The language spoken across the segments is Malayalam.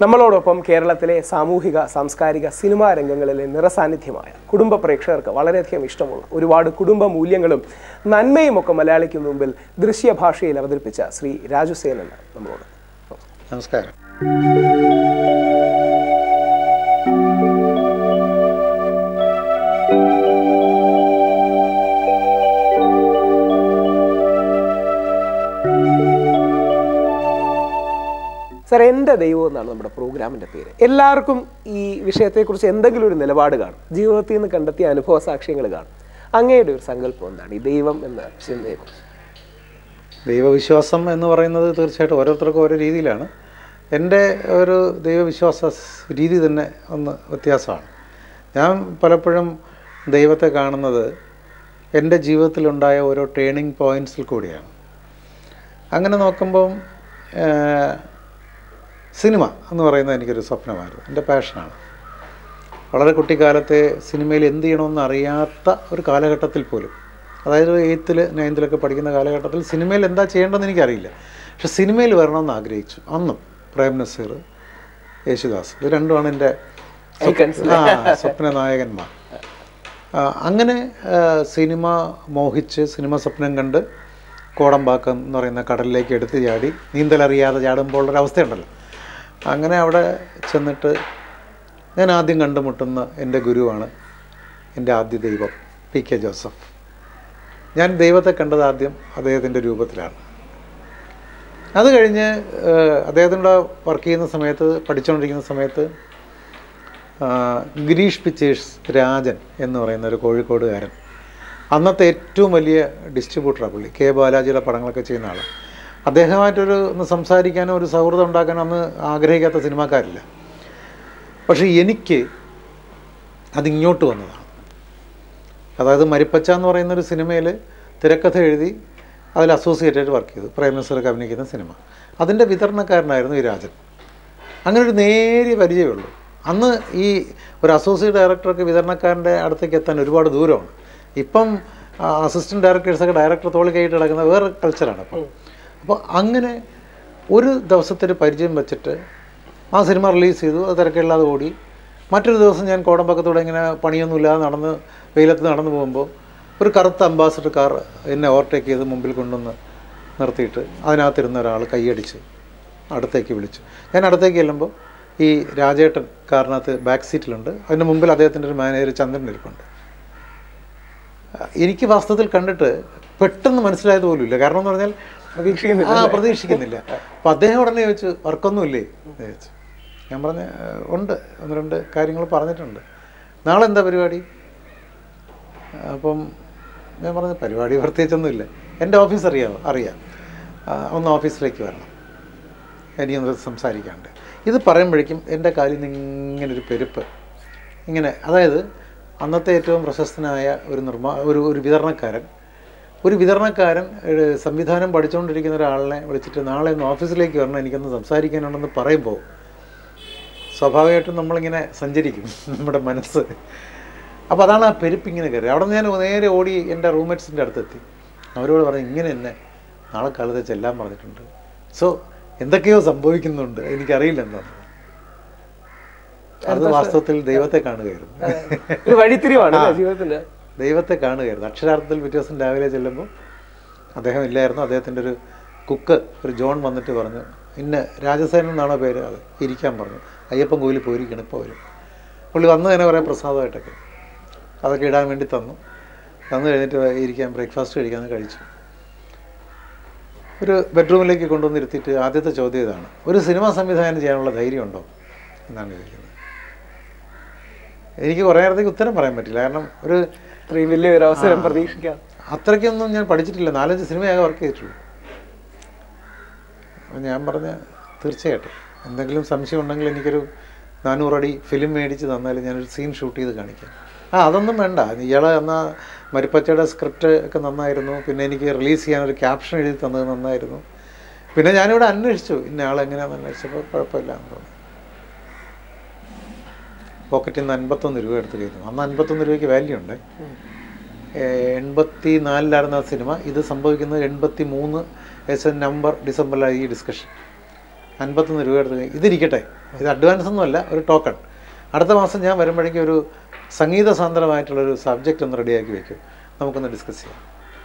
നമ്മളോടൊപ്പം കേരളത്തിലെ സാമൂഹിക സാംസ്കാരിക സിനിമാ രംഗങ്ങളിലെ നിറസാന്നിധ്യമായ കുടുംബ പ്രേക്ഷകർക്ക് വളരെയധികം ഇഷ്ടമുള്ള ഒരുപാട് കുടുംബ മൂല്യങ്ങളും നന്മയും ഒക്കെ മലയാളിക്ക് മുമ്പിൽ ദൃശ്യഭാഷയിൽ അവതരിപ്പിച്ച ശ്രീ രാജസേനൻ നമ്മളോട്. നമസ്കാരം. സാർ, എൻ്റെ ദൈവം എന്നാണ് നമ്മുടെ പ്രോഗ്രാമിൻ്റെ പേര്. എല്ലാവർക്കും ഈ വിഷയത്തെക്കുറിച്ച് എന്തെങ്കിലും ഒരു നിലപാട് കാണും, ജീവിതത്തിൽ നിന്ന് കണ്ടെത്തിയ അനുഭവ സാക്ഷ്യങ്ങൾ കാണും. അങ്ങയുടെ ഒരു സങ്കല്പം എന്താണ് ഈ ദൈവം എന്ന ചിന്തയെക്കുറിച്ച്? ദൈവവിശ്വാസം എന്ന് പറയുന്നത് തീർച്ചയായിട്ടും ഓരോരുത്തർക്കും ഓരോ രീതിയിലാണ്. എൻ്റെ ഒരു ദൈവവിശ്വാസ രീതി തന്നെ ഒന്ന് വ്യത്യാസമാണ്. ഞാൻ പലപ്പോഴും ദൈവത്തെ കാണുന്നത് എൻ്റെ ജീവിതത്തിലുണ്ടായ ഓരോ ടേണിംഗ് പോയിൻറ്റ്സിൽ കൂടിയാണ്. അങ്ങനെ നോക്കുമ്പം സിനിമ എന്ന് പറയുന്നത് എനിക്കൊരു സ്വപ്നമായിരുന്നു, എൻ്റെ പാഷനാണ്. വളരെ കുട്ടിക്കാലത്തെ സിനിമയിൽ എന്ത് ചെയ്യണമെന്ന് അറിയാത്ത ഒരു കാലഘട്ടത്തിൽ പോലും, അതായത് 8th 9th പഠിക്കുന്ന കാലഘട്ടത്തിൽ സിനിമയിൽ എന്താ ചെയ്യേണ്ടതെന്ന് എനിക്കറിയില്ല. പക്ഷെ സിനിമയിൽ വരണമെന്ന് ആഗ്രഹിച്ചു. അന്നും പ്രേം നസീർ, യേശുദാസ്, ഇത് രണ്ടുമാണ് എൻ്റെ സ്വപ്ന നായകന്മാർ. അങ്ങനെ സിനിമ മോഹിച്ച് സിനിമ സ്വപ്നം കണ്ട് കോടമ്പാക്കം എന്ന് പറയുന്ന കടലിലേക്ക് എടുത്ത് ചാടി നീന്തലറിയാതെ ചാടുമ്പോൾ ഒരവസ്ഥയുണ്ടല്ലോ. അങ്ങനെ അവിടെ ചെന്നിട്ട് ഞാൻ ആദ്യം കണ്ടുമുട്ടുന്ന എൻ്റെ ഗുരുവാണ് എൻ്റെ ആദ്യ ദൈവം PK ജോസഫ്. ഞാൻ ദൈവത്തെ കണ്ടത് ആദ്യം അദ്ദേഹത്തിൻ്റെ രൂപത്തിലാണ്. അത് കഴിഞ്ഞ് അദ്ദേഹത്തിൻ്റെ വർക്ക് ചെയ്യുന്ന സമയത്ത്, പഠിച്ചുകൊണ്ടിരിക്കുന്ന സമയത്ത് ഗിരീഷ് പിക്ചേഴ്സ് രാജൻ എന്ന് പറയുന്ന ഒരു കോഴിക്കോടുകാരൻ, അന്നത്തെ ഏറ്റവും വലിയ ഡിസ്ട്രിബ്യൂട്ടറാണ് പുള്ളി. K ബാലാജിയുടെ പടങ്ങളൊക്കെ ചെയ്യുന്ന ആളാണ്. അദ്ദേഹമായിട്ടൊരു ഒന്ന് സംസാരിക്കാനോ ഒരു സൗഹൃദം ഉണ്ടാക്കാനോ അന്ന് ആഗ്രഹിക്കാത്ത സിനിമാക്കാരില്ല. പക്ഷേ എനിക്ക് അതിങ്ങോട്ട് വന്നതാണ്. അതായത് മരിപ്പച്ച എന്ന് പറയുന്നൊരു സിനിമയിൽ തിരക്കഥ എഴുതി അതിൽ അസോസിയേറ്റായിട്ട് വർക്ക് ചെയ്തു, പ്രേം നസീറൊക്കെ അഭിനയിക്കുന്ന സിനിമ. അതിൻ്റെ വിതരണക്കാരനായിരുന്നു ഈ രാജൻ. അങ്ങനെ ഒരു നേരിയ പരിചയമുള്ളൂ. അന്ന് ഈ ഒരു അസോസിയേറ്റ് ഡയറക്ടർക്ക് വിതരണക്കാരൻ്റെ അടുത്തേക്ക് എത്താൻ ഒരുപാട് ദൂരമാണ്. ഇപ്പം അസിസ്റ്റൻറ്റ് ഡയറക്ടേഴ്സൊക്കെ ഡയറക്ടർ തോളി കൈയിട്ട് കിടക്കുന്ന വേറെ കൾച്ചറാണ്. അപ്പോൾ അങ്ങനെ ഒരു ദിവസത്തൊരു പരിചയം വെച്ചിട്ട് ആ സിനിമ റിലീസ് ചെയ്തു. അത് തിരക്കില്ലാതെ ഓടി. മറ്റൊരു ദിവസം ഞാൻ കോടമ്പക്കത്തൂടെ ഇങ്ങനെ പണിയൊന്നുമില്ലാതെ നടന്ന് വെയിലത്ത് നടന്നു പോകുമ്പോൾ ഒരു കറുത്ത അംബാസഡർ കാർ എന്നെ ഓവർടേക്ക് ചെയ്ത് മുമ്പിൽ കൊണ്ടുവന്ന് നിർത്തിയിട്ട് അതിനകത്തിരുന്ന ഒരാൾ കൈയടിച്ച് അടുത്തേക്ക് വിളിച്ചു. ഞാൻ അടുത്തേക്ക് ചെല്ലുമ്പോൾ ഈ രാജേട്ടൻ കാറിനകത്ത് ബാക്ക് സീറ്റിലുണ്ട്. അതിൻ്റെ മുമ്പിൽ അദ്ദേഹത്തിൻ്റെ ഒരു മാനേജർ ചന്ദ്രൻ ഇരിപ്പുണ്ട്. എനിക്ക് വാസ്തവത്തിൽ കണ്ടിട്ട് പെട്ടെന്ന് മനസ്സിലായത് പോലും ഇല്ല. കാരണം എന്ന് പറഞ്ഞാൽ പ്രതീക്ഷിക്കുന്നില്ല. അപ്പം അദ്ദേഹം ഉടനെ ചോദിച്ചു, വർക്കൊന്നുമില്ലേ എന്ന് ചോദിച്ചു. ഞാൻ പറഞ്ഞ ഉണ്ട്, 1-2 കാര്യങ്ങൾ പറഞ്ഞിട്ടുണ്ട്. നാളെ എന്താ പരിപാടി? അപ്പം ഞാൻ പറഞ്ഞ പരിപാടി പ്രത്യേകിച്ചൊന്നുമില്ല, എൻ്റെ ഓഫീസ് അറിയാമോ? അറിയാം, ഒന്ന് ഓഫീസിലേക്ക് വരണം, എനിക്കൊന്ന് സംസാരിക്കാണ്ട്. ഇത് പറയുമ്പോഴേക്കും എൻ്റെ കാലിൽ നിന്ന് ഇങ്ങനൊരു പെരുപ്പ് ഇങ്ങനെ. അതായത് അന്നത്തെ ഏറ്റവും പ്രശസ്തനായ ഒരു വിതരണക്കാരൻ സംവിധാനം പഠിച്ചുകൊണ്ടിരിക്കുന്ന ഒരാളിനെ വിളിച്ചിട്ട് നാളെ ഒന്ന് ഓഫീസിലേക്ക് വരണം, എനിക്കൊന്ന് സംസാരിക്കാനുണ്ടെന്ന് പറയുമ്പോൾ സ്വാഭാവികമായിട്ടും നമ്മളിങ്ങനെ സഞ്ചരിക്കും നമ്മുടെ മനസ്സ്. അപ്പോൾ അതാണ് ആ പെരുപ്പിങ്ങനെ കയറി. അവിടെ നിന്ന് ഞാൻ നേരെ ഓടി എൻ്റെ റൂംമേറ്റ്സിൻ്റെ അടുത്തെത്തി. അവരോട് പറഞ്ഞു, ഇങ്ങനെ എന്നെ നാളെ കാലത്ത് ചെല്ലാൻ പറഞ്ഞിട്ടുണ്ട്, സോ എന്തൊക്കെയോ സംഭവിക്കുന്നുണ്ട്, എനിക്കറിയില്ല എന്താണ്. അത് വാസ്തവത്തിൽ ദൈവത്തെ കാണുകയായിരുന്നു. ദൈവത്തെ കാണുകയായിരുന്നു. അക്ഷരാർത്ഥത്തിൽ പിറ്റേ ദിവസം രാവിലെ ചെല്ലുമ്പോൾ അദ്ദേഹം ഇല്ലായിരുന്നു. അദ്ദേഹത്തിൻ്റെ ഒരു കുക്ക്, ഒരു ജോൺ വന്നിട്ട് പറഞ്ഞു, ഇന്ന രാജസേനൻ എന്നാണോ പേര്, അത് ഇരിക്കാൻ പറഞ്ഞു. അയ്യപ്പൻ കോവിലിൽ പോയിരിക്കണം, ഇപ്പോൾ വരും. പുള്ളി വന്നു തന്നെ കുറേ പ്രസാദമായിട്ടൊക്കെ അതൊക്കെ ഇടാൻ വേണ്ടി തന്നു കഴിഞ്ഞിട്ട് ഇരിക്കാൻ ബ്രേക്ക്ഫാസ്റ്റ് കഴിക്കാമെന്ന് കഴിച്ചു. ഒരു ബെഡ്റൂമിലേക്ക് കൊണ്ടുവന്നിരുത്തിയിട്ട് ആദ്യത്തെ ചോദ്യം ഇതാണ്, ഒരു സിനിമ സംവിധാനം ചെയ്യാനുള്ള ധൈര്യമുണ്ടോ എന്നാണ് ചോദിക്കുന്നത്. എനിക്ക് കുറേ നേരത്തേക്ക് ഉത്തരം പറയാൻ പറ്റില്ല. കാരണം ഒരു വലിയൊരു അവസരം പ്രതീക്ഷിക്കാം. അത്രയ്ക്കൊന്നും ഞാൻ പഠിച്ചിട്ടില്ല, 4-5 സിനിമയാകെ വർക്ക് ചെയ്തിട്ടുള്ളൂ. ഞാൻ പറഞ്ഞ തീർച്ചയായിട്ടും എന്തെങ്കിലും സംശയം ഉണ്ടെങ്കിൽ എനിക്കൊരു 400 അടി ഫിലിം മേടിച്ച് തന്നാൽ ഞാനൊരു സീൻ ഷൂട്ട് ചെയ്ത് കാണിക്കാം. അതൊന്നും വേണ്ട, ഇയാളെ എന്നാൽ മരിപ്പച്ചയുടെ സ്ക്രിപ്റ്റ് ഒക്കെ നന്നായിരുന്നു, പിന്നെ എനിക്ക് റിലീസ് ചെയ്യാനൊരു ക്യാപ്ഷൻ എഴുതി തന്നത് നന്നായിരുന്നു. പിന്നെ ഞാനിവിടെ അന്വേഷിച്ചു ഇന്ന ആളെങ്ങനെയാണെന്ന് അന്വേഷിച്ചപ്പോൾ കുഴപ്പമില്ല എന്ന് തോന്നി. പോക്കറ്റിൽ നിന്ന് 51 രൂപ എടുത്ത് കഴിഞ്ഞു. അന്ന് 51 രൂപയ്ക്ക് വാല്യൂ ഉണ്ട്. 84 സിനിമ. ഇത് സംഭവിക്കുന്നത് 83 നവംബർ ഡിസംബറിലാണ് ഈ ഡിസ്കഷൻ. 51 രൂപ എടുത്ത് ഇതിരിക്കട്ടെ, ഇത് അഡ്വാൻസ് ഒന്നുമല്ല, ഒരു ടോക്കൺ. അടുത്ത മാസം ഞാൻ വരുമ്പോഴേക്കും ഒരു സംഗീത സാന്ദ്രമായിട്ടുള്ളൊരു സബ്ജക്റ്റ് ഒന്ന് റെഡിയാക്കി വെക്കും, നമുക്കൊന്ന് ഡിസ്കസ് ചെയ്യാം.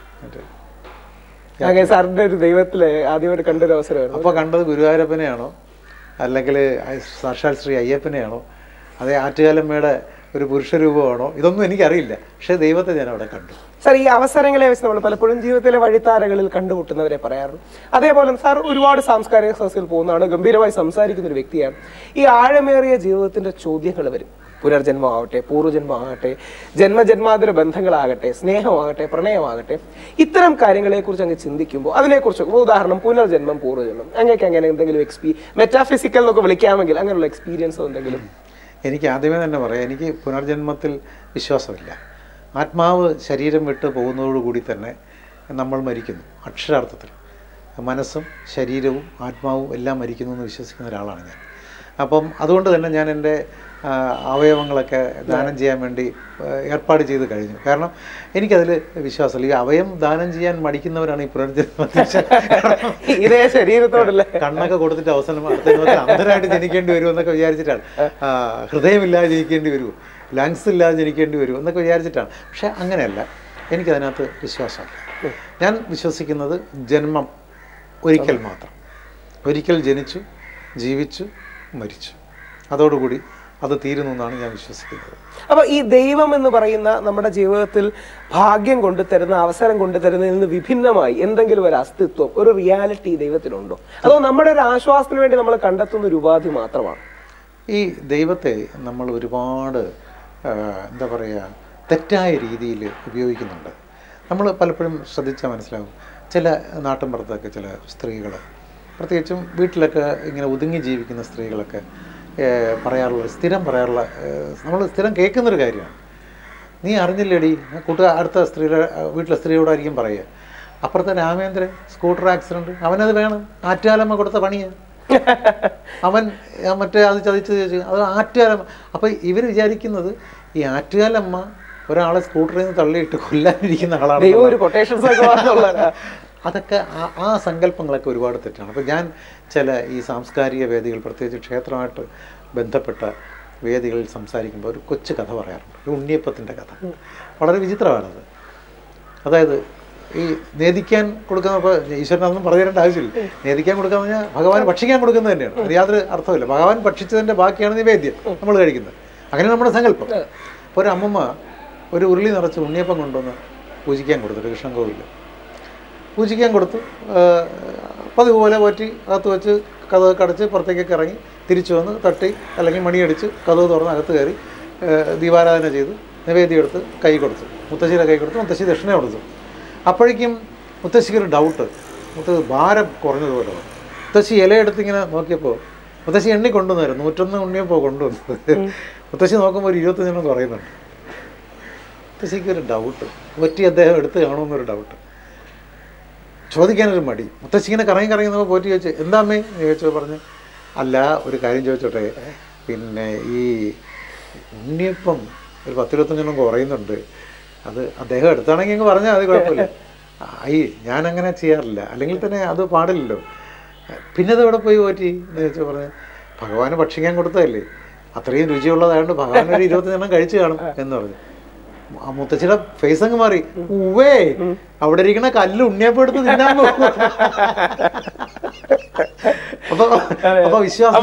സാറിന്റെ ഒരു ദൈവത്തിലെ ആദ്യമായിട്ട് കണ്ടൊരു അവസരമായിരുന്നു. അപ്പോൾ കണ്ടത് ഗുരുവായൂരപ്പനെയാണോ അല്ലെങ്കിൽ സാക്ഷാൽ ശ്രീ അയ്യപ്പനെയാണോ അതേ ആറ്റുകാലമ്മയുടെ ഒരു പുരുഷരൂപമാണോ, ഇതൊന്നും എനിക്കറിയില്ല. പക്ഷേ ദൈവത്തെ ഞാൻ അവിടെ കണ്ടു. സാർ, ഈ അവസരങ്ങളെ വെച്ച് നമ്മൾ പലപ്പോഴും ജീവിതത്തിലെ വഴിത്താരകളിൽ കണ്ടുമുട്ടുന്നവരെ പറയാറുണ്ട്. അതേപോലെ സാർ ഒരുപാട് സാംസ്കാരിക സദസ്സിൽ പോകുന്നതാണ്, ഗംഭീരമായി സംസാരിക്കുന്ന ഒരു വ്യക്തിയാണ്. ഈ ആഴമേറിയ ജീവിതത്തിന്റെ ചോദ്യങ്ങൾ വരും. പുനർജന്മമാവട്ടെ, പൂർവ്വജന്മമാകട്ടെ, ജന്മജന്മാന്തര ബന്ധങ്ങളാകട്ടെ, സ്നേഹമാകട്ടെ, പ്രണയമാകട്ടെ, ഇത്തരം കാര്യങ്ങളെക്കുറിച്ച് അങ്ങ് ചിന്തിക്കുമ്പോൾ അതിനെക്കുറിച്ച് ഉദാഹരണം പൂനർജന്മം, പൂർവ്വജന്മം, അങ്ങനെ എന്തെങ്കിലും മെറ്റാഫിസിക്കൽ എന്നൊക്കെ വിളിക്കാമെങ്കിൽ അങ്ങനെയുള്ള എക്സ്പീരിയൻസോ എന്തെങ്കിലും? എനിക്ക് ആദ്യമേ തന്നെ പറയാം, എനിക്ക് പുനർജന്മത്തിൽ വിശ്വാസമില്ല. ആത്മാവ് ശരീരം വിട്ട് പോകുന്നതോടുകൂടി തന്നെ നമ്മൾ മരിക്കുന്നു. അക്ഷരാർത്ഥത്തിൽ മനസ്സും ശരീരവും ആത്മാവും എല്ലാം മരിക്കുന്നു എന്ന് വിശ്വസിക്കുന്ന ഒരാളാണ് ഞാൻ. അപ്പം അതുകൊണ്ട് തന്നെ ഞാൻ എൻ്റെ അവയവങ്ങളൊക്കെ ദാനം ചെയ്യാൻ വേണ്ടി ഏർപ്പാട് ചെയ്ത് കഴിഞ്ഞു. കാരണം എനിക്കതിൽ വിശ്വാസമില്ല. ഈ അവയം ദാനം ചെയ്യാൻ മടിക്കുന്നവരാണ് ഈ പുനർജന്മത്തിൽ ഇതേ ശരീരത്തോടല്ലേ കണ്ണൊക്കെ കൊടുത്തിട്ട് അവസാനം അന്ധരായിട്ട് ജനിക്കേണ്ടി വരുമോ എന്നൊക്കെ വിചാരിച്ചിട്ടാണ്. ഹൃദയമില്ലാതെ ജനിക്കേണ്ടി വരുമോ, ലങ്സ് ഇല്ലാതെ ജനിക്കേണ്ടി വരുമോ എന്നൊക്കെ വിചാരിച്ചിട്ടാണ്. പക്ഷേ അങ്ങനെയല്ല, എനിക്കതിനകത്ത് വിശ്വാസമല്ല. ഞാൻ വിശ്വസിക്കുന്നത് ജന്മം ഒരിക്കൽ മാത്രം, ഒരിക്കൽ ജനിച്ചു, ജീവിച്ചു, മരിച്ചു, അതോടുകൂടി അത് തീരുന്നു എന്നാണ് ഞാൻ വിശ്വസിക്കുന്നത്. അപ്പോൾ ഈ ദൈവം എന്ന് പറയുന്ന നമ്മുടെ ജീവിതത്തിൽ ഭാഗ്യം കൊണ്ടുതരുന്ന, അവസരം കൊണ്ടുതരുന്നതിൽ നിന്ന് വിഭിന്നമായി എന്തെങ്കിലും ഒരു അസ്തിത്വം, ഒരു റിയാലിറ്റി ദൈവത്തിനുണ്ടോ? അതോ നമ്മുടെ ഒരു ആശ്വാസത്തിന് വേണ്ടി നമ്മൾ കണ്ടെത്തുന്ന ഒരു ഉപാധി മാത്രമാണ്? ഈ ദൈവത്തെ നമ്മൾ ഒരുപാട് എന്താ പറയുക, തെറ്റായ രീതിയിൽ ഉപയോഗിക്കുന്നുണ്ട്. നമ്മൾ പലപ്പോഴും ശ്രദ്ധിച്ചാൽ മനസ്സിലാകും, ചില നാട്ടിൻപുറത്തൊക്കെ ചില സ്ത്രീകൾ, പ്രത്യേകിച്ചും വീട്ടിലൊക്കെ ഇങ്ങനെ ഒതുങ്ങി ജീവിക്കുന്ന സ്ത്രീകളൊക്കെ സ്ഥിരം പറയാറുള്ള, നമ്മൾ സ്ഥിരം കേൾക്കുന്നൊരു കാര്യമാണ്. നീ അറിഞ്ഞില്ലേടി, അടുത്ത വീട്ടിലെ സ്ത്രീയോടായിരിക്കും പറയുക, അപ്പുറത്തെ രാമേന്ദ്രൻ സ്കൂട്ടർ ആക്സിഡൻറ്റ്, അവനത് വേണം, ആറ്റുകാലമ്മ കൊടുത്ത പണിയാണ്, അവൻ മറ്റേ അത് ചതിച്ച് അത് ആറ്റുകാലമ്മ. അപ്പോൾ ഇവർ വിചാരിക്കുന്നത് ഈ ആറ്റുകാലമ്മ ഒരാളെ സ്കൂട്ടറിൽ നിന്ന് തള്ളിയിട്ട് കൊല്ലാനിരിക്കുന്ന ആളാണ്. അതൊക്കെ ആ സങ്കല്പങ്ങളൊക്കെ ഒരുപാട് തെറ്റാണ്. അപ്പോൾ ഞാൻ ചില ഈ സാംസ്കാരിക വേദികൾ, പ്രത്യേകിച്ച് ക്ഷേത്രമായിട്ട് ബന്ധപ്പെട്ട വേദികളിൽ സംസാരിക്കുമ്പോൾ ഒരു കൊച്ചു കഥ പറയാറുണ്ട്, ഒരു ഉണ്ണിയപ്പത്തിൻ്റെ കഥ. വളരെ വിചിത്രമാണത്. അതായത് ഈ നേദിക്കാൻ കൊടുക്കുന്നപ്പോൾ ഈശ്വരനൊന്നും പറഞ്ഞു തരേണ്ട ആവശ്യമില്ല. നേദിക്കാൻ കൊടുക്കാന്ന് പറഞ്ഞാൽ ഭഗവാൻ ഭക്ഷിക്കാൻ കൊടുക്കുന്നത് തന്നെയാണ്, അത് യാതൊരു അർത്ഥമില്ല. ഭഗവാൻ ഭക്ഷിച്ചതിൻ്റെ ബാക്കിയാണ് നിവേദ്യം നമ്മൾ കഴിക്കുന്നത്, അങ്ങനെ നമ്മുടെ സങ്കല്പം. അപ്പോൾ ഒരു അമ്മമ്മ ഒരു ഉരുളി നിറച്ച് ഉണ്ണിയപ്പം കൊണ്ടുവന്ന് പൂജിക്കാൻ കൊടുത്തിട്ട് കൃഷ്ണൻ കോവിലിൽ പൂജിക്കാൻ കൊടുത്തു. പതിപോലെ പോറ്റി അകത്ത് വെച്ച് കതക് അടച്ച് പുറത്തേക്കൊക്കെ ഇറങ്ങി തിരിച്ചു വന്ന് തട്ടി അല്ലെങ്കിൽ മണിയടിച്ച് കതക് തുറന്ന് അകത്ത് കയറി ദീപാരാധന ചെയ്തു, നിവേദ്യം എടുത്ത് കൈ കൊടുത്തു, മുത്തശ്ശിയുടെ കൈ കൊടുത്തു, മുത്തശ്ശി ദക്ഷിണ കൊടുത്തു. അപ്പോഴേക്കും മുത്തശ്ശിക്കൊരു ഡൗട്ട്, ഭാരം കുറഞ്ഞതുപോലെ. മുത്തശ്ശി ഇലയെടുത്ത് ഇങ്ങനെ നോക്കിയപ്പോൾ മുത്തശ്ശി എണ്ണി കൊണ്ടുവന്നായിരുന്നു, 101 ഉണ്ണിയപ്പോൾ കൊണ്ടുവന്നത്. മുത്തശ്ശി നോക്കുമ്പോൾ ഒരു 25 കുറയുന്നുണ്ട്. മുത്തശ്ശിക്കൊരു ഡൗട്ട്, പറ്റി അദ്ദേഹം എടുത്ത് കാണുമെന്നൊരു ഡൗട്ട്, ചോദിക്കാനൊരു മടി. മുത്തശ്ശി ഇങ്ങനെ കറങ്ങി നമ്മൾ പോറ്റി ചോദിച്ചു, എന്താ അമ്മേ ചോദിച്ചോ, പറഞ്ഞ് അല്ല ഒരു കാര്യം ചോദിച്ചോട്ടെ, പിന്നെ ഈ ഉണ്ണിയപ്പം ഒരു 10-25 കുറയുന്നുണ്ട്, അത് അദ്ദേഹം എടുത്താണെങ്കിൽ അങ്ങ് പറഞ്ഞാൽ അത് കുഴപ്പമില്ല. ഞാനങ്ങനെ ചെയ്യാറില്ല, അല്ലെങ്കിൽ തന്നെ അത് പാടില്ലല്ലോ. പിന്നെ അത് എവിടെ പോയി പോറ്റി എന്ന് ചോദിച്ചാൽ പറഞ്ഞ് ഭഗവാന് ഭക്ഷിക്കാൻ കൊടുത്തതല്ലേ, അത്രയും രുചിയുള്ളതായതുകൊണ്ട് ഭഗവാൻ ഒരു 25 കഴിച്ചു കാണും എന്ന് പറഞ്ഞു. ആ മുത്തച്ഛയുടെ ഫേസ് അങ്ങ് മാറി. ഉവ്വേ, അവിടെ ഇരിക്കണ കല്ല് ഉണ്ണിയപ്പം എടുത്ത് തിന്നാൻ പോകും. അപ്പൊ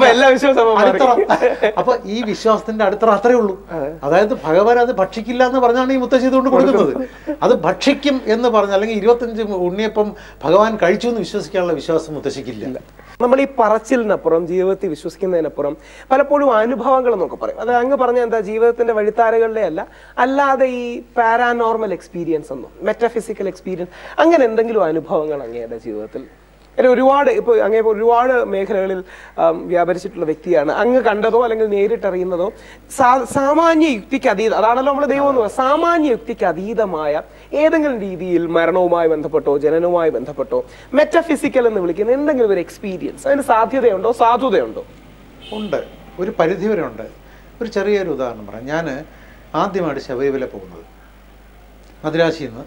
അപ്പൊ ഈ വിശ്വാസത്തിന്റെ അടിത്തറ അത്രേ ഉള്ളൂ. അതായത് ഭഗവാൻ അത് ഭക്ഷിക്കില്ല എന്ന് പറഞ്ഞാണ് ഈ മുത്തശ്ശി കൊണ്ട് കൊടുക്കുന്നത്. അത് ഭക്ഷിക്കും എന്ന് പറഞ്ഞ, അല്ലെങ്കിൽ 25 ഉണ്ണിയപ്പം ഭഗവാൻ കഴിച്ചു എന്ന് വിശ്വസിക്കാനുള്ള വിശ്വാസം മുത്തശ്ശിക്കില്ല. നമ്മൾ ഈ പറച്ചിലിനപ്പുറം, ജീവിതത്തിൽ വിശ്വസിക്കുന്നതിനപ്പുറം പലപ്പോഴും അനുഭവങ്ങൾ എന്നൊക്കെ പറയും. അത് അങ്ങ് പറഞ്ഞ എന്താ, ജീവിതത്തിന്റെ വഴിത്താരകളിലെ അല്ലാതെ ഈ പാരാനോർമൽ എക്സ്പീരിയൻസ് എന്നോ മെറ്റാഫിസിക്കൽ എക്സ്പീരിയൻസ്, അങ്ങനെ എന്തെങ്കിലും അനുഭവങ്ങൾ അങ്ങയുടെ ജീവിതത്തിൽ? ഒരുപാട് ഒരുപാട് മേഖലകളിൽ വ്യാപരിച്ചിട്ടുള്ള വ്യക്തിയാണ്. അങ്ങ് കണ്ടതോ അല്ലെങ്കിൽ നേരിട്ടറിയുന്നതോ സാമാന്യ യുക്തിക്ക് അതീതം, അതാണല്ലോ നമ്മുടെ ദൈവം എന്ന് പറയുന്നത്, സാമാന്യ യുക്തിക്ക് അതീതമായ ഏതെങ്കിലും രീതിയിൽ മരണവുമായി ബന്ധപ്പെട്ടോ ജനനവുമായി ബന്ധപ്പെട്ടോ മെറ്റാഫിസിക്കൽ എന്ന് വിളിക്കുന്ന എന്തെങ്കിലും ഒരു എക്സ്പീരിയൻസ്, അതിന് സാധ്യതയുണ്ടോ, സാധുതയുണ്ടോ? ഉണ്ട്, ഒരു പരിധി വരെ ഉണ്ട്. ഒരു ചെറിയൊരു ഉദാഹരണം പറയാം. ഞാൻ ആദ്യമായിട്ട് ശബരിമല പോകുന്നത് മദ്രാശിയിൽ നിന്ന്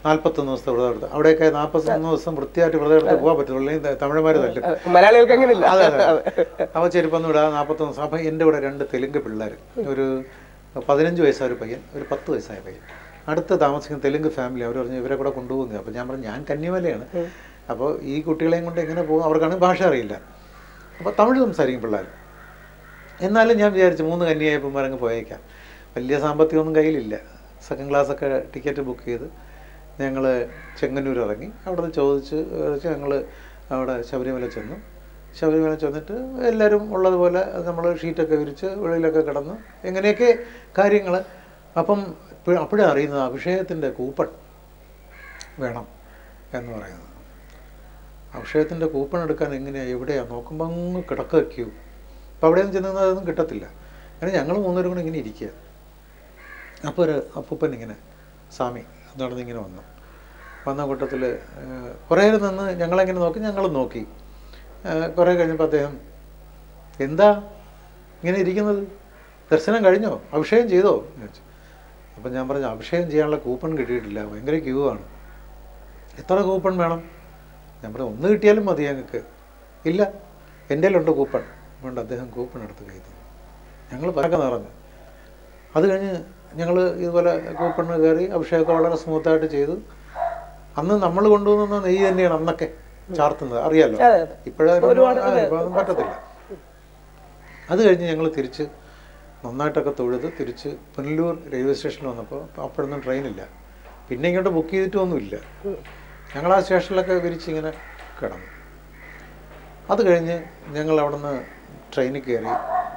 41 ദിവസത്തെ വ്രതം എടുത്ത്. അവിടെയൊക്കെ 41 ദിവസം വൃത്തിയായിട്ട് വ്രതം എടുത്ത് പോകാൻ പറ്റുള്ളൂ, അല്ലെങ്കിൽ തമിഴന്മാർ തല്ലും. മലയാളികൾക്ക് അങ്ങനെയില്ല. അതെ അതെ. അപ്പോൾ ചെരുപ്പൊന്നും ഇടാതെ 41 ദിവസം. അപ്പം എൻ്റെ കൂടെ 2 തെലുങ്ക് പിള്ളേർ, ഒരു 15 വയസ്സായ ഒരു പയ്യൻ, ഒരു 10 വയസ്സായ പയ്യൻ, അടുത്ത് താമസിക്കുന്ന തെലുങ്ക് ഫാമിലി. അവർ പറഞ്ഞു ഇവരെ കൂടെ കൊണ്ടുപോകുന്നത്. അപ്പോൾ ഞാൻ പറഞ്ഞു ഞാൻ കന്യാമലയാണ്, അപ്പോൾ ഈ കുട്ടികളെയും കൊണ്ട് എങ്ങനെ പോകും, അവർക്കാണെങ്കിൽ ഭാഷ അറിയില്ല. അപ്പോൾ തമിഴ് സംസാരിക്കും പിള്ളേർ. എന്നാലും ഞാൻ വിചാരിച്ചു 3 കന്യായപ്പന്മാർ അങ്ങ് പോയേക്കാം. വലിയ സാമ്പത്തികമൊന്നും കയ്യിലില്ല. സെക്കൻഡ് ക്ലാസ്സൊക്കെ ടിക്കറ്റ് ബുക്ക് ചെയ്ത് ഞങ്ങൾ ചെങ്ങന്നൂർ ഇറങ്ങി. അവിടെ നിന്ന് ചോദിച്ച് ഞങ്ങൾ അവിടെ ശബരിമല ചെന്നു. ശബരിമല ചെന്നിട്ട് എല്ലാവരും ഉള്ളതുപോലെ നമ്മൾ ഷീറ്റൊക്കെ വിരിച്ച് വെളിയിലൊക്കെ കിടന്ന് എങ്ങനെയൊക്കെ കാര്യങ്ങൾ. അപ്പം അപ്പോഴേ അറിയുന്നത് അഭിഷേകത്തിൻ്റെ കൂപ്പൺ വേണം എന്ന് പറയുന്നത്. അഭിഷേകത്തിൻ്റെ കൂപ്പൺ എടുക്കാൻ എങ്ങനെയാണ്, എവിടെയാണ് നോക്കുമ്പോൾ അങ്ങ് കിടക്കുക ക്യൂ. അപ്പോൾ അവിടെയൊന്നും ചെന്നാൽ അതൊന്നും കിട്ടത്തില്ല. അങ്ങനെ ഞങ്ങൾ 3 പേരും കൂടെ ഇങ്ങനെ ഇരിക്കുക. അപ്പോൾ ഒരു അപ്പൂപ്പൻ ഇങ്ങനെ സ്വാമി നടന്നിങ്ങനെ വന്ന കൂട്ടത്തിൽ കുറേ നിന്ന് ഞങ്ങളെങ്ങനെ നോക്കി, ഞങ്ങളും നോക്കി. കുറേ കഴിഞ്ഞപ്പോൾ അദ്ദേഹം എന്താ ഇങ്ങനെ ഇരിക്കുന്നത്, ദർശനം കഴിഞ്ഞോ, അഭിഷേകം ചെയ്തോ ചോദിച്ചു. അപ്പം ഞാൻ പറഞ്ഞു അഭിഷേകം ചെയ്യാനുള്ള കൂപ്പൺ കിട്ടിയിട്ടില്ല, ഭയങ്കര ക്യൂ ആണ്. എത്ര കൂപ്പൺ വേണം? ഞാൻ പറഞ്ഞു 1 കിട്ടിയാലും മതി ഞങ്ങൾക്ക്. ഇല്ല എൻ്റെ കയ്യിലുണ്ട് കൂപ്പൺ. വേണ്ട, അദ്ദേഹം കൂപ്പൺ എടുത്ത് കയറ്റി. ഞങ്ങൾ പരക്കെ നിറഞ്ഞു. അത് കഴിഞ്ഞ് ഞങ്ങൾ ഇതുപോലെ കൂപ്പണ് കയറി അഭിഷേകമൊക്കെ വളരെ സ്മൂത്തായിട്ട് ചെയ്തു. അന്ന് നമ്മൾ കൊണ്ടുവന്ന നെയ്യ് തന്നെയാണ് അന്നൊക്കെ ചാർത്തുന്നത്, അറിയാലോ. ഇപ്പോഴൊന്നും പറ്റത്തില്ല. അത് കഴിഞ്ഞ് ഞങ്ങൾ തിരിച്ച് നന്നായിട്ടൊക്കെ തൊഴുത് തിരിച്ച് പുനലൂർ റെയിൽവേ സ്റ്റേഷനിൽ വന്നപ്പോൾ അപ്പോഴൊന്നും ട്രെയിനില്ല. പിന്നെ ഇങ്ങോട്ട് ബുക്ക് ചെയ്തിട്ടൊന്നുമില്ല. ഞങ്ങൾ ആ സ്റ്റേഷനിലൊക്കെ വിരിച്ചിങ്ങനെ കിടന്നു. അത് കഴിഞ്ഞ് ഞങ്ങൾ അവിടെ നിന്ന് ട്രെയിനിൽ കയറി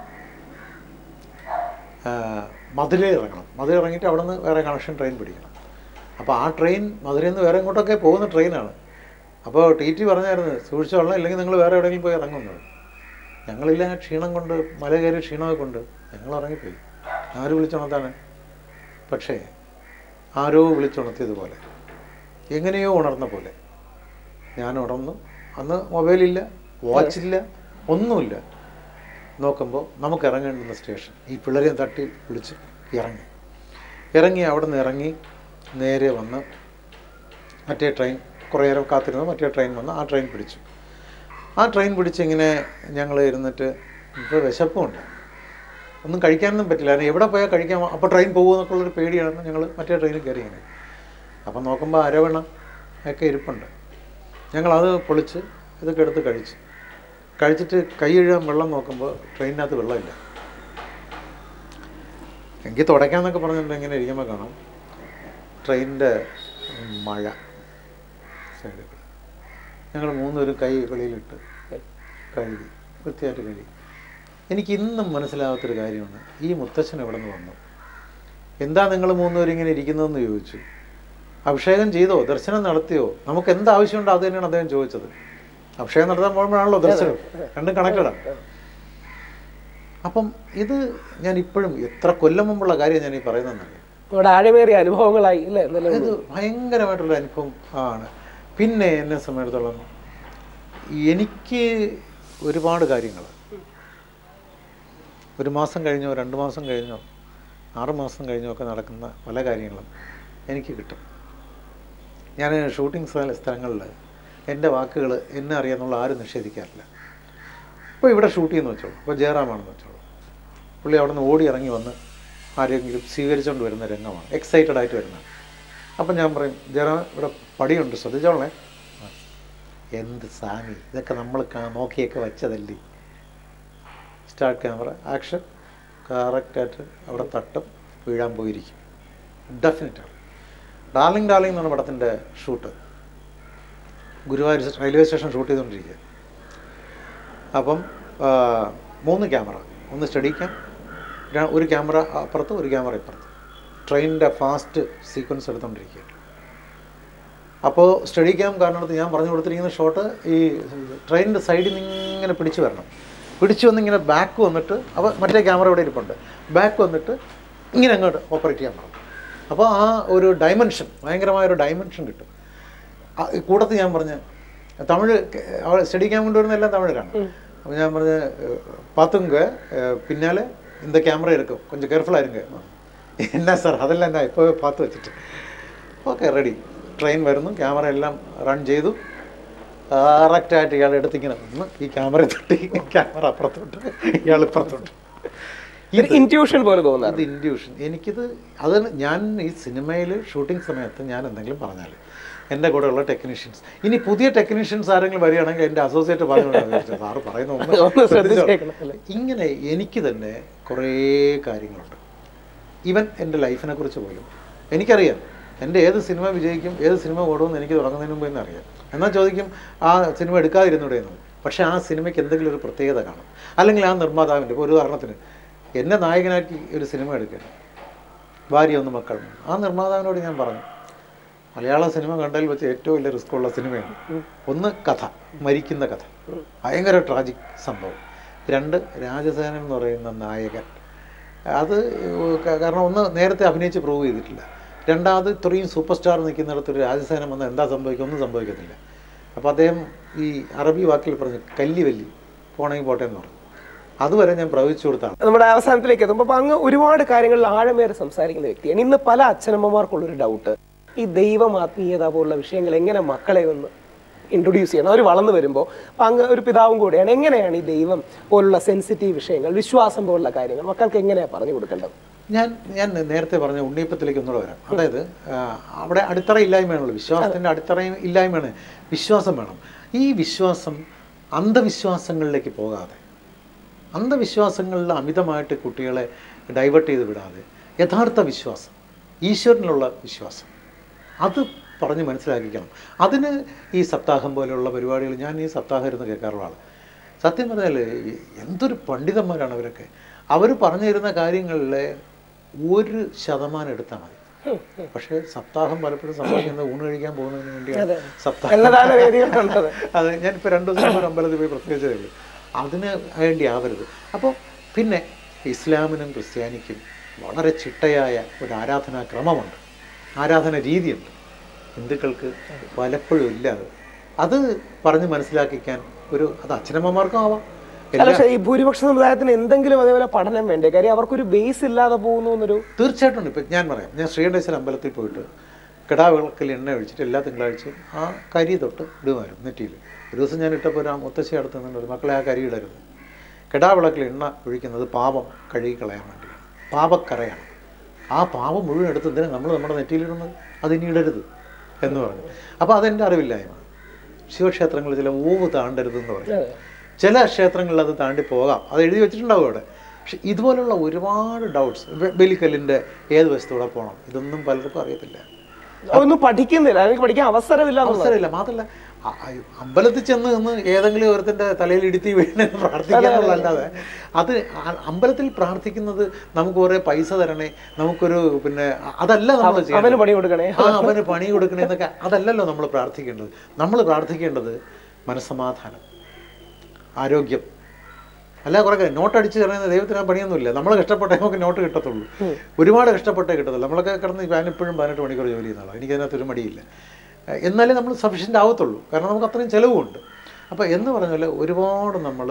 മധുരയിൽ ഇറങ്ങണം. മധുര ഇറങ്ങിയിട്ട് അവിടെ നിന്ന് വേറെ കണക്ഷൻ ട്രെയിൻ പിടിക്കണം. അപ്പോൾ ആ ട്രെയിൻ മധുരയിൽ നിന്ന് വേറെ ഇങ്ങോട്ടൊക്കെ പോകുന്ന ട്രെയിനാണ്. അപ്പോൾ ടി പറഞ്ഞായിരുന്നു സൂക്ഷിച്ചോളണം, ഇല്ലെങ്കിൽ നിങ്ങൾ വേറെ എവിടെയെങ്കിലും പോയി ഇറങ്ങുന്നത്. ഞങ്ങളില്ല, ക്ഷീണം കൊണ്ട്, മല കയറി ക്ഷീണമൊക്കെ കൊണ്ട് ഞങ്ങൾ ഇറങ്ങിപ്പോയി. ആര് വിളിച്ചുണർത്താണ്? പക്ഷേ ആരോ വിളിച്ചുണർത്തിയതുപോലെ, എങ്ങനെയോ ഉണർന്ന പോലെ ഞാൻ ഉണർന്നു. അന്ന് മൊബൈലില്ല, വാച്ചില്ല, ഒന്നുമില്ല. നോക്കുമ്പോൾ നമുക്ക് ഇറങ്ങേണ്ടുന്ന സ്റ്റേഷൻ. ഈ പിള്ളേരെ തട്ടി വിളിച്ച് ഇറങ്ങി അവിടെ നിന്ന് ഇറങ്ങി നേരെ വന്ന് മറ്റേ ട്രെയിൻ, കുറേ നേരം കാത്തിരുന്നു. മറ്റേ ട്രെയിൻ വന്ന് ആ ട്രെയിൻ പിടിച്ചു. ആ ട്രെയിൻ പിടിച്ചിങ്ങനെ ഞങ്ങൾ ഇരുന്നിട്ട് ഇപ്പോൾ വിശപ്പുമുണ്ട്, ഒന്നും കഴിക്കാനൊന്നും പറ്റില്ല. കാരണം എവിടെ പോയാൽ കഴിക്കാൻ, അപ്പോൾ ട്രെയിൻ പോകുമെന്നൊക്കെ ഉള്ളൊരു പേടിയാണ്. ഞങ്ങൾ മറ്റേ ട്രെയിനിൽ കയറി ഇങ്ങനെ. അപ്പം നോക്കുമ്പോൾ അരവണ ഒക്കെ ഇരിപ്പുണ്ട്. ഞങ്ങളത് പൊളിച്ച് ഇതൊക്കെ എടുത്ത് കഴിച്ചിട്ട് കൈ കഴുകാൻ വെള്ളം നോക്കുമ്പോൾ ട്രെയിനിനകത്ത് വെള്ളമില്ല. എനിക്ക് തുടയ്ക്കാമെന്നൊക്കെ പറഞ്ഞിട്ട് ഇങ്ങനെ ഇരിക്കുമ്പോൾ കാണാം ട്രെയിനിൻ്റെ മഴ സൈഡിൽ. ഞങ്ങൾ 3 പേരും കൈ വെളിയിലിട്ട് കഴുകി, വൃത്തിയായിട്ട് കഴുകി. എനിക്ക് ഇന്നും മനസ്സിലാകാത്തൊരു കാര്യമാണ്, ഈ മുത്തച്ഛൻ എവിടെ നിന്ന് വന്നു, എന്താ നിങ്ങൾ 3 പേരും ഇങ്ങനെ ഇരിക്കുന്നതെന്ന് ചോദിച്ചു. അഭിഷേകം ചെയ്തോ, ദർശനം നടത്തിയോ, നമുക്ക് എന്താവശ്യമുണ്ടോ അത് തന്നെയാണ് അദ്ദേഹം ചോദിച്ചത്. അഭിഷേകം നടത്താൻ പോകുമ്പോഴാണല്ലോ ദർശനം, രണ്ടും കണക്റ്റഡാണ്. അപ്പം ഇത് ഞാൻ ഇപ്പോഴും എത്ര കൊല്ലം മുമ്പുള്ള കാര്യം ഞാൻ ഈ പറയുന്നതെന്നറിയാം. ആഴമേറിയ അനുഭവങ്ങളായി ഇല്ലേ? ഇത് ഭയങ്കരമായിട്ടുള്ള അനുഭവം ആണ്. പിന്നെ എന്നെ സംബന്ധിച്ചിടത്തോളം എനിക്ക് ഒരുപാട് കാര്യങ്ങൾ 1 മാസം കഴിഞ്ഞോ 2 മാസം കഴിഞ്ഞോ 6 മാസം കഴിഞ്ഞോ ഒക്കെ നടക്കുന്ന പല കാര്യങ്ങളും എനിക്ക് കിട്ടും. ഞാൻ ഷൂട്ടിംഗ് സ്ഥലങ്ങളിൽ എൻ്റെ വാക്കുകൾ എന്നെ അറിയാമെന്നുള്ള ആരും നിഷേധിക്കാറില്ല. ഇപ്പോൾ ഇവിടെ ഷൂട്ട് ചെയ്യുന്ന വെച്ചോളൂ, ഇപ്പോൾ ജയറാമാണെന്ന് വെച്ചോളൂ, പുള്ളി അവിടെ നിന്ന് ഓടി ഇറങ്ങി വന്ന് ആരെങ്കിലും സ്വീകരിച്ചുകൊണ്ട് വരുന്ന രംഗമാണ്, എക്സൈറ്റഡ് ആയിട്ട് വരുന്നത്. അപ്പം ഞാൻ പറയും ജയറാം ഇവിടെ പടിയുണ്ട് ശ്രദ്ധിച്ചോളേ. എന്ത് സാമി, ഇതൊക്കെ നമ്മൾ നോക്കിയൊക്കെ വെച്ചതല്ലേ. സ്റ്റാർട്ട് ക്യാമറ ആക്ഷൻ, കറക്റ്റായിട്ട് അവിടെ തട്ടും, വീഴാൻ പോയിരിക്കും. ഡെഫിനറ്റാണ്. ഡാർലിംഗ് എന്ന് പറഞ്ഞ പടത്തിൻ്റെ shoot Guruvayur railway station shoot ചെയ്തുകൊണ്ടിരിക്കുക. അപ്പം 3 ക്യാമറ, ഒന്ന് സ്റ്റഡി ക്യാം, ഒരു ക്യാമറ അപ്പുറത്ത്, ഒരു ക്യാമറ ഇപ്പുറത്ത്, ട്രെയിനിൻ്റെ ഫാസ്റ്റ് സീക്വൻസ് എടുത്തുകൊണ്ടിരിക്കുക. അപ്പോൾ സ്റ്റഡി ക്യാം കാരണത്ത് ഞാൻ പറഞ്ഞു കൊടുത്തിരിക്കുന്ന ഷോട്ട് ഈ ട്രെയിനിൻ്റെ സൈഡിൽ നിന്ന് ഇങ്ങനെ പിടിച്ചു വരണം. പിടിച്ചു വന്നിങ്ങനെ ബാക്ക് വന്നിട്ട്, അപ്പോൾ മറ്റേ ക്യാമറ ഇവിടെ ഇരിപ്പുണ്ട്, ബാക്ക് വന്നിട്ട് ഇങ്ങനെ അങ്ങോട്ട് ഓപ്പറേറ്റ് ചെയ്യാൻ പറഞ്ഞു. അപ്പോൾ ആ ഒരു ഡയമെൻഷൻ, ഭയങ്കരമായൊരു ഡയമെൻഷൻ കിട്ടും. കൂട്ടത്തിൽ ഞാൻ പറഞ്ഞ് തമിഴ് സ്റ്റഡി ക്യാം കൊണ്ടുവരുന്നതെല്ലാം തമിഴിലാണ്. അപ്പോൾ ഞാൻ പറഞ്ഞ് பார்த்துங்க பின்னால் இந்த கேமரா இருக்கும், கொஞ்சம் கேர்ஃபுல்லாக இருங்க. என்ன சார் அதெல்லாம் நான் இப்போவே பார்த்து வச்சுட்டு, ஓகே ரெடி. ട്രെയിൻ വരുന്നു, ക്യാമറ എല്ലാം റൺ ചെയ്തു, കറക്റ്റായിട്ട് ഇയാൾ എടുത്തിങ്ങനെ നിന്ന് ഈ ക്യാമറ തട്ടി ക്യാമറ അപ്പുറത്തോട്ട് ഇയാൾ ഇപ്പുറത്തോട്ട്. ഇൻറ്റ്യൂഷൻ പോലെ തോന്നുന്നത്. ഇത് ഇൻറ്റ്യൂഷൻ. എനിക്കിത് അത് ഞാൻ ഈ സിനിമയിൽ ഷൂട്ടിംഗ് സമയത്ത് ഞാൻ എന്തെങ്കിലും പറഞ്ഞാൽ എൻ്റെ കൂടെയുള്ള ടെക്നീഷ്യൻസ്, ഇനി പുതിയ ടെക്നീഷ്യൻസ് ആരെങ്കിലും വരികയാണെങ്കിൽ എൻ്റെ അസോസിയേറ്റ് പറഞ്ഞു സാറ് പറയുന്ന ഇങ്ങനെ എനിക്ക് തന്നെ കുറേ കാര്യങ്ങളുണ്ട്. ഈവൻ എൻ്റെ ലൈഫിനെ കുറിച്ച് പോലും എനിക്കറിയാം. എൻ്റെ ഏത് സിനിമ വിജയിക്കും, ഏത് സിനിമ ഓടുമെന്ന് എനിക്ക് തുടങ്ങുന്നതിന് മുമ്പ് തന്നെ അറിയാം. എന്നാൽ ചോദിക്കും ആ സിനിമ എടുക്കാതിരുന്നൂടെയെന്ന്. പക്ഷേ ആ സിനിമയ്ക്ക് എന്തെങ്കിലും ഒരു പ്രത്യേകത കാണും. അല്ലെങ്കിൽ ആ നിർമ്മാതാവിൻ്റെ, ഇപ്പോൾ ഒരു ഉദാഹരണത്തിന് എന്നെ നായകനാക്കി ഒരു സിനിമ എടുക്കണം, ഭാര്യ ഒന്ന് മക്കൾ, ആ നിർമ്മാതാവിനോട് ഞാൻ പറഞ്ഞു മലയാള സിനിമ കണ്ടതിൽ വെച്ച് ഏറ്റവും വലിയ റിസ്ക് ഉള്ള സിനിമയാണ്. ഒന്ന് കഥ, മരിക്കുന്ന കഥ, ഭയങ്കര ട്രാജിക് സംഭവം. രണ്ട്, രാജസേനൻ എന്ന് പറയുന്ന നായകൻ. അത് കാരണം ഒന്ന് നേരത്തെ അഭിനയിച്ച് പ്രൂവ് ചെയ്തിട്ടില്ല. രണ്ടാമത് ഇത്രയും സൂപ്പർ സ്റ്റാർ നിൽക്കുന്നിടത്തൊരു രാജസേനൻ വന്ന് എന്താ സംഭവിക്കുക, ഒന്നും സംഭവിക്കത്തില്ല. അപ്പോൾ അദ്ദേഹം ഈ അറബി വാക്കിൽ പറഞ്ഞു കല്ലി വല്ലി പോണെങ്കിൽ പോട്ടെ എന്ന് പറഞ്ഞു. അതുവരെ ഞാൻ പ്രവചിച്ചു കൊടുത്താണ്. നമ്മുടെ അവസാനത്തിലേക്ക് എത്തുമ്പോൾ അപ്പോൾ അങ്ങ് ഒരുപാട് കാര്യങ്ങളിൽ ആഴമേറെ സംസാരിക്കുന്ന വ്യക്തിയാണ്. ഇന്ന് പല അച്ഛനമ്മമാർക്കുള്ളൊരു ഡൗട്ട്, ഈ ദൈവം ആത്മീയത പോലുള്ള വിഷയങ്ങൾ എങ്ങനെ മക്കളെ ഒന്ന് ഇൻട്രൊഡ്യൂസ് ചെയ്യണം. അവർ വളർന്നു വരുമ്പോൾ അപ്പം അങ്ങ് ഒരു പിതാവും കൂടെയാണ്, എങ്ങനെയാണ് ഈ ദൈവം പോലുള്ള സെൻസിറ്റീവ് വിഷയങ്ങൾ, വിശ്വാസം പോലുള്ള കാര്യങ്ങൾ മക്കൾക്ക് എങ്ങനെയാണ് പറഞ്ഞു കൊടുക്കേണ്ടത്? ഞാൻ നേരത്തെ പറഞ്ഞ ഉണ്ണിയപ്പത്തിലേക്ക് ഒന്നുകൂടെ വരാം. അതായത് അവിടെ അടിത്തറ ഇല്ലായ്മയാണല്ലോ, വിശ്വാസത്തിൻ്റെ അടിത്തറയും ഇല്ലായ്മയാണ്. വിശ്വാസം വേണം. ഈ വിശ്വാസം അന്ധവിശ്വാസങ്ങളിലേക്ക് പോകാതെ, അന്ധവിശ്വാസങ്ങളിൽ അമിതമായിട്ട് കുട്ടികളെ ഡൈവേർട്ട് ചെയ്ത് വിടാതെ യഥാർത്ഥ വിശ്വാസം, ഈശ്വരനിലുള്ള വിശ്വാസം, അത് പറഞ്ഞ് മനസ്സിലാക്കിക്കണം. അതിന് ഈ സപ്താഹം പോലെയുള്ള പരിപാടികൾ, ഞാൻ ഈ സപ്താഹം ഇരുന്ന് കേൾക്കാറുള്ള ആൾ. സത്യം പറഞ്ഞാൽ എന്തൊരു പണ്ഡിതന്മാരാണ് അവരൊക്കെ. അവർ പറഞ്ഞു തരുന്ന കാര്യങ്ങളിലെ 1% എടുത്താൽ മതി. പക്ഷേ സപ്താഹം പലപ്പോഴും സംഭവിക്കുന്നത് ഊണ് കഴിക്കാൻ പോകുന്നതിന് വേണ്ടിയാണ് സപ്താഹം. അതെ, ഞാനിപ്പോൾ 2 ദിവസം ഒരു അമ്പലത്തിൽ പോയി പ്രത്യേകിച്ചതേ ഉള്ളൂ. അതിന് വേണ്ടി ആവരുത്. അപ്പോൾ പിന്നെ ഇസ്ലാമിനും ക്രിസ്ത്യാനിക്കും വളരെ ചിട്ടയായ ഒരു ആരാധനാക്രമമുണ്ട്, ആരാധന രീതിയുണ്ട്. ഹിന്ദുക്കൾക്ക് പലപ്പോഴും ഇല്ല. അത് പറഞ്ഞ് മനസ്സിലാക്കിക്കാൻ അത് അച്ഛനമ്മമാർക്കും ആവാം. ഈ ഭൂരിപക്ഷ സമുദായത്തിന് എന്തെങ്കിലും അതേപോലെ പഠനം വേണ്ടേ? കാര്യം അവർക്കൊരു ബേസ് ഇല്ലാതെ പോകുന്നു എന്നൊരു. തീർച്ചയായിട്ടും ഉണ്ട്. ഇപ്പം ഞാൻ പറയാം, ഞാൻ ശ്രീകണ്ഠേശ്വര അമ്പലത്തിൽ പോയിട്ട് കിടാവിളക്കിൽ എണ്ണ ഒഴിച്ചിട്ട് എല്ലാ തിങ്കളാഴ്ചയും ആ കരി തൊട്ട് ഇടുമായിരുന്നു നെറ്റിയിൽ. ഒരു ദിവസം ഞാൻ ഇട്ടപ്പോൾ ആ മുത്തശ്ശി അടുത്ത് നിന്നുണ്ട്, മക്കളെ ആ കരി ഇടരുത്. കിടാവിളക്കിൽ എണ്ണ ഒഴിക്കുന്നത് പാപം കഴുകിക്കളയാൻ വേണ്ടിയാണ്, പാപക്കറയാണ്. ആ പാപം മുഴുവൻ എടുത്ത് എന്തിനാണ് നമ്മൾ നമ്മുടെ നെറ്റിയിലിടുന്നത്? അതിനി ഇടരുത് എന്ന് പറഞ്ഞു. അപ്പോൾ അതെൻ്റെ അറിവില്ലായ്മ. ശിവക്ഷേത്രങ്ങളിൽ ചില ഓവ് താണ്ടരുതെന്ന് പറയും. ചില ക്ഷേത്രങ്ങളിൽ അത് താണ്ടി പോകാം, അത് എഴുതി വെച്ചിട്ടുണ്ടാവും അവിടെ. പക്ഷെ ഇതുപോലുള്ള ഒരുപാട് ഡൗട്ട്സ്, ബലിക്കല്ലിൻ്റെ ഏത് വശത്തൂടെ പോകണം, ഇതൊന്നും പലർക്കും അറിയത്തില്ല. ഒന്നും പഠിക്കുന്നില്ല, എനിക്ക് പഠിക്കാൻ അവസരമില്ല. മാത്രമല്ല അമ്പലത്തിൽ ചെന്ന് നിന്ന് ഏതെങ്കിലും ഒരുത്തിൻ്റെ തലയിൽ ഇടുത്തി വീണ് പ്രാർത്ഥിക്കാനുള്ളതല്ലാതെ, അത് അമ്പലത്തിൽ പ്രാർത്ഥിക്കുന്നത് നമുക്ക് കുറേ പൈസ തരണേ, നമുക്കൊരു പിന്നെ അതല്ല നമ്മൾ ചെയ്യണം, അവന് പണി കൊടുക്കണേ എന്നൊക്കെ അതല്ലല്ലോ നമ്മൾ പ്രാർത്ഥിക്കേണ്ടത്. നമ്മൾ പ്രാർത്ഥിക്കേണ്ടത് മനസ്സമാധാനം, ആരോഗ്യം. അല്ല കുറേ നോട്ടടിച്ച് തരുന്ന ദൈവത്തിന് ആ പണിയൊന്നുമില്ല. നമ്മൾ കഷ്ടപ്പെട്ടേ നമുക്ക് നോട്ട് കിട്ടത്തുള്ളൂ. ഒരുപാട് കഷ്ടപ്പെട്ടേ കിട്ടത്തുള്ളൂ. നമ്മളൊക്കെ കിടന്ന് ഞാനിപ്പോഴും 18 മണിക്കൂർ ജോലി ചെയ്യുന്ന ആളാണ്. എനിക്കതിനകത്തൊരു മടിയില്ല. എന്നാലേ നമ്മൾ സഫിഷ്യൻ്റ് ആവത്തുള്ളൂ. കാരണം നമുക്ക് അത്രയും ചിലവുമുണ്ട്. അപ്പോൾ എന്ന് പറഞ്ഞാൽ ഒരുപാട് നമ്മൾ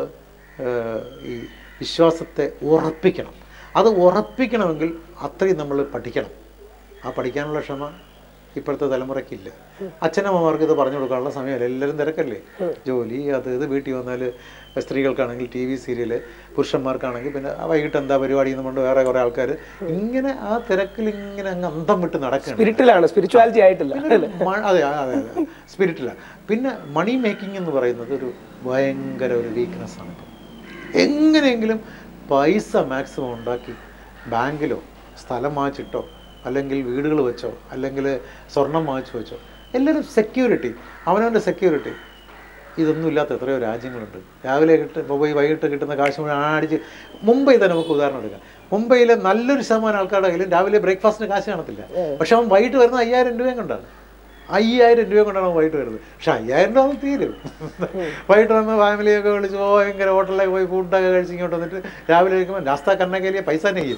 ഈ വിശ്വാസത്തെ ഉറപ്പിക്കണം. അത് ഉറപ്പിക്കണമെങ്കിൽ അത്രയും നമ്മൾ പഠിക്കണം. ആ പഠിക്കാനുള്ള ക്ഷമ ഇപ്പോഴത്തെ തലമുറയ്ക്കില്ല. അച്ഛനമ്മമാർക്ക് ഇത് പറഞ്ഞു കൊടുക്കാനുള്ള സമയമല്ല, എല്ലാവരും തിരക്കല്ലേ, ജോലി അത് ഇത്. വീട്ടിൽ വന്നാൽ സ്ത്രീകൾക്കാണെങ്കിൽ TV സീരിയല്, പുരുഷന്മാർക്കാണെങ്കിൽ പിന്നെ വൈകിട്ട് എന്താ പരിപാടി എന്ന് കൊണ്ട് വേറെ കുറേ ആൾക്കാർ ഇങ്ങനെ ആ തിരക്കിൽ ഇങ്ങനെ അങ്ങ് അന്തം വിട്ട് നടക്കുകയാണ്. സ്പിരിച്വാലിറ്റി ആയിട്ടില്ല. അതെ അതെ അതെ, സ്പിരിറ്റിലാണ്. പിന്നെ മണി മേക്കിംഗ് എന്ന് പറയുന്നത് ഒരു ഭയങ്കര ഒരു വീക്ക്നെസ്സാണ്. ഇപ്പം എങ്ങനെയെങ്കിലും പൈസ മാക്സിമം ഉണ്ടാക്കി ബാങ്കിലോ സ്ഥലം വാങ്ങിച്ചിട്ടോ അല്ലെങ്കിൽ വീടുകൾ വെച്ചോ അല്ലെങ്കിൽ സ്വർണം വാങ്ങിച്ചു വെച്ചോ, എല്ലാവരും സെക്യൂരിറ്റി, അവനവൻ്റെ സെക്യൂരിറ്റി. ഇതൊന്നും ഇല്ലാത്ത എത്രയോ രാജ്യങ്ങളുണ്ട്. രാവിലെ പോയി വൈകിട്ട് കിട്ടുന്ന കാശ് മുഴുവൻ അടിച്ച്. മുംബൈ തന്നെ നമുക്ക് ഉദാഹരണം എടുക്കാം. മുംബൈയിലെ നല്ലൊരു ശതമാനം ആൾക്കാരുടെ കയ്യിലും രാവിലെ ബ്രേക്ക്ഫാസ്റ്റിന് കാശ് കാണത്തില്ല. പക്ഷെ അവൻ വൈകിട്ട് വരുന്നത് 5000 രൂപയും കൊണ്ടാണ്. 5000 രൂപ കൊണ്ടാണ് അവൻ വൈകിട്ട് വരുന്നത്. പക്ഷെ 5000 രൂപ തീരും. വൈകിട്ട് വന്ന് ഫാമിലിയൊക്കെ വിളിച്ച് ഭയങ്കര ഹോട്ടലിലേക്ക് പോയി ഫുഡൊക്കെ കഴിച്ച് ഇങ്ങോട്ട് വന്നിട്ട് രാവിലെ കഴിക്കുമ്പോൾ നാസ്ത കണ്ണക്കേലിയ പൈസ നെയ്യും.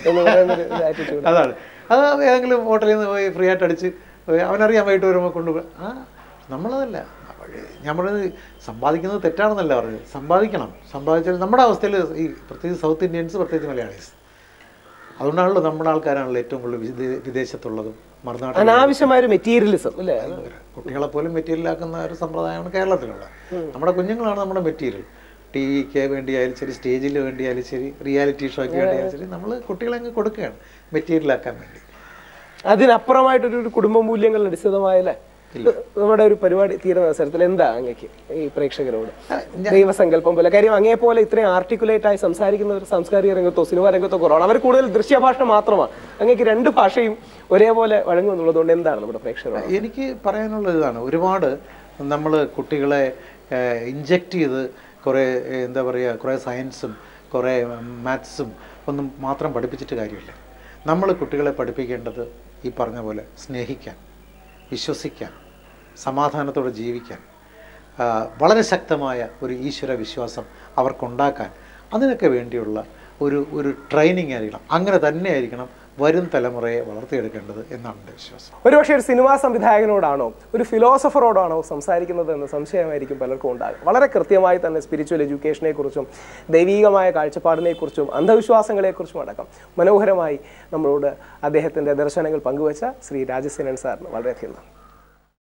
അതാണ്. അത് ഏതെങ്കിലും ഹോട്ടലിൽ നിന്ന് പോയി ഫ്രീ ആയിട്ട് അടിച്ച് അവനറിയാൻ വൈകിട്ട് വരുമ്പോൾ കൊണ്ടുപോയി. നമ്മളതല്ല. ഞാൻ പറഞ്ഞത് സമ്പാദിക്കുന്നത് തെറ്റാണെന്നല്ല പറഞ്ഞത്. സമ്പാദിക്കണം. സമ്പാദിച്ചാൽ നമ്മുടെ അവസ്ഥയിൽ ഈ പ്രത്യേകിച്ച് സൗത്ത് ഇന്ത്യൻസ്, പ്രത്യേകിച്ച് മലയാളീസ് അതുകൊണ്ടാണല്ലോ നമ്മുടെ ആൾക്കാരാണല്ലോ ഏറ്റവും കൂടുതൽ വിദേശത്തുള്ളതും മറുനാട്ടിൽ അനാവശ്യമായ ഒരു മെറ്റീരിയലിസം അല്ലേ? കുട്ടികളെ പോലും മെറ്റീരിയലാക്കുന്ന ഒരു സമ്പ്രദായമാണ് കേരളത്തിലുള്ളത്. നമ്മുടെ കുഞ്ഞുങ്ങളാണ് നമ്മുടെ മെറ്റീരിയൽ. ടി വിക്ക് വേണ്ടിയായാലും ശരി, സ്റ്റേജിൽ വേണ്ടിയായാലും ശരി, റിയാലിറ്റി ഷോയ്ക്ക് വേണ്ടിയായാലും ശരി, നമ്മൾ കുട്ടികളെ അങ്ങ് കൊടുക്കുകയാണ് മെറ്റീരിയലാക്കാൻ വേണ്ടി. അതിനപ്പുറമായിട്ടൊരു കുടുംബ മൂല്യങ്ങൾ അടിസ്ഥാനമായല്ലേ നമ്മുടെ ഒരു പരിപാടി തീരുന്ന അവസരത്തിൽ എന്താ അങ്ങേക്ക് ഈ പ്രേക്ഷകരോട് ദൈവസങ്കല്പം പോലെ? കാര്യം അങ്ങേ പോലെ ഇത്രയും ആർട്ടിക്കുലേറ്റ് ആയി സംസാരിക്കുന്ന ഒരു സാംസ്കാരിക രംഗത്തോ സിനിമാ രംഗത്തോ കുറവാണ്. അവർ കൂടുതൽ ദൃശ്യഭാഷ മാത്രമാണ്. അങ്ങേക്ക് രണ്ട് ഭാഷയും ഒരേപോലെ വഴങ്ങുമെന്നുള്ളതുകൊണ്ട് എന്താണ് നമ്മുടെ പ്രേക്ഷകരോട്? എനിക്ക് പറയാനുള്ളത് ഇതാണ്, ഒരുപാട് നമ്മൾ കുട്ടികളെ ഇഞ്ചക്ട് ചെയ്ത് കുറേ എന്താ പറയുക, കുറേ സയൻസും കുറേ മാത്സും ഒന്നും മാത്രം പഠിപ്പിച്ചിട്ട് കാര്യമില്ല. നമ്മൾ കുട്ടികളെ പഠിപ്പിക്കേണ്ടത് ഈ പറഞ്ഞ പോലെ സ്നേഹിക്കാൻ, വിശ്വസിക്കാൻ, സമാധാനത്തോടെ ജീവിക്കാൻ, വളരെ ശക്തമായ ഒരു ഈശ്വര വിശ്വാസം അവർക്കുണ്ടാക്കാൻ, അതിനൊക്കെ വേണ്ടിയുള്ള ഒരു ട്രെയിനിങ് ആയിരിക്കണം. അങ്ങനെ തന്നെ ആയിരിക്കണം വരും തലമുറയെ വളർത്തിയെടുക്കേണ്ടത് എന്നാണ് എൻ്റെ വിശ്വാസം. ഒരുപക്ഷെ ഒരു സിനിമാ സംവിധായകനോടാണോ ഒരു ഫിലോസഫറോടാണോ സംസാരിക്കുന്നത് എന്ന സംശയമായിരിക്കും പലർക്കും ഉണ്ടാകും. വളരെ കൃത്യമായി തന്നെ സ്പിരിച്വൽ എഡ്യൂക്കേഷനെ കുറിച്ചും ദൈവീകമായ കാഴ്ചപ്പാടിനെക്കുറിച്ചും അന്ധവിശ്വാസങ്ങളെക്കുറിച്ചും അടക്കം മനോഹരമായി നമ്മളോട് അദ്ദേഹത്തിൻ്റെ ദർശനങ്ങൾ പങ്കുവച്ച ശ്രീ രാജസേനൻ സാറിന് വളരെയധികം നന്ദി.